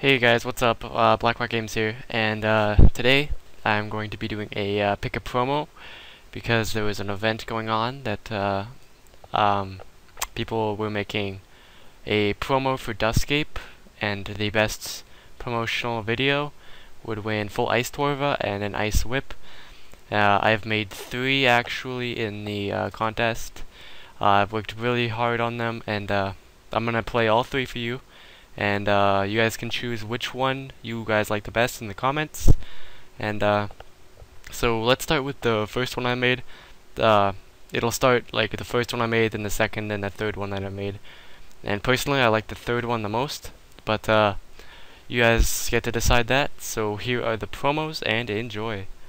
Hey guys, what's up? Blackrock Games here, and today I'm going to be doing a pick a promo because there was an event going on that um, people were making a promo for Duscape, and the best promotional video would win full Ice Torva and an Ice Whip. I've made 3 actually in the contest. I've worked really hard on them, and I'm gonna play all 3 for you. And you guys can choose which one you guys like the best in the comments. And so let's start with the first one I made. It'll start like the first one I made, then the second, then the third one that I made. And personally, I like the third one the most, but you guys get to decide that. So here are the promos, and enjoy.